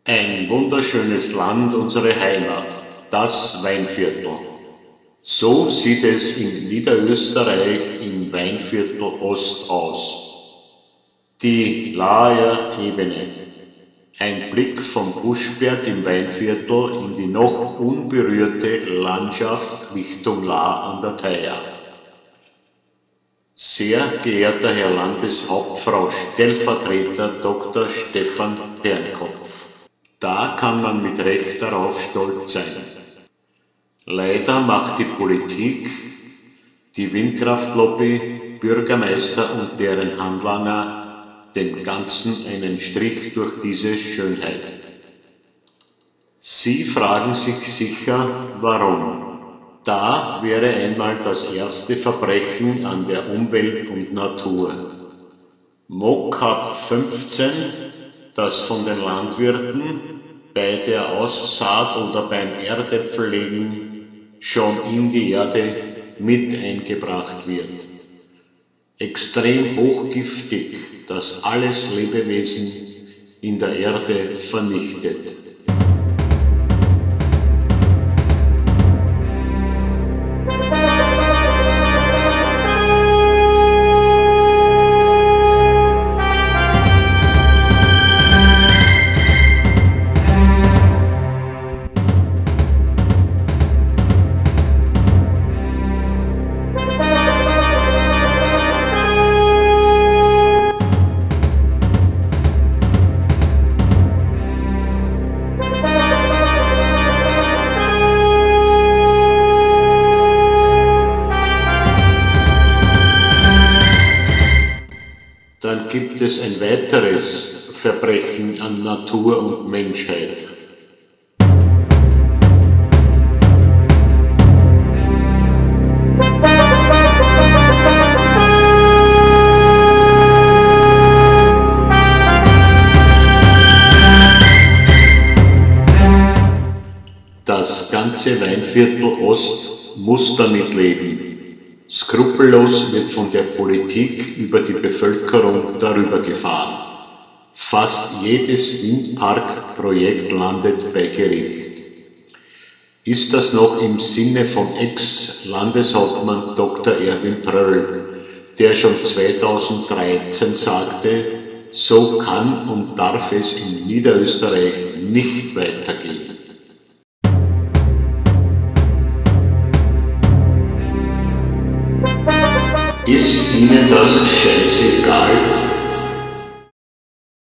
Ein wunderschönes Land, unsere Heimat, das Weinviertel. So sieht es in Niederösterreich im Weinviertel Ost aus. Die Laaer Ebene. Ein Blick vom Buschberg im Weinviertel in die noch unberührte Landschaft Richtung Laar an der Thaya. Sehr geehrter Herr Landeshauptfrau Stellvertreter Dr. Stefan Pernkopf. Da kann man mit Recht darauf stolz sein. Leider macht die Politik, die Windkraftlobby, Bürgermeister und deren Handlanger dem Ganzen einen Strich durch diese Schönheit. Sie fragen sich sicher, warum. Da wäre einmal das erste Verbrechen an der Umwelt und Natur. Mokab 15, das von den Landwirten bei der Aussaat oder beim Erdäpfellegen schon in die Erde mit eingebracht wird. Extrem hochgiftig, das alles Lebewesen in der Erde vernichtet. Dann gibt es ein weiteres Verbrechen an Natur und Menschheit. Das ganze Weinviertel Ost muss damit leben. Skrupellos wird von der Politik über die Bevölkerung darüber gefahren. Fast jedes Windparkprojekt landet bei Gericht. Ist das noch im Sinne von Ex-Landeshauptmann Dr. Erwin Pröll, der schon 2013 sagte, so kann und darf es in Niederösterreich nicht weitergehen. Ist Ihnen das scheißegal?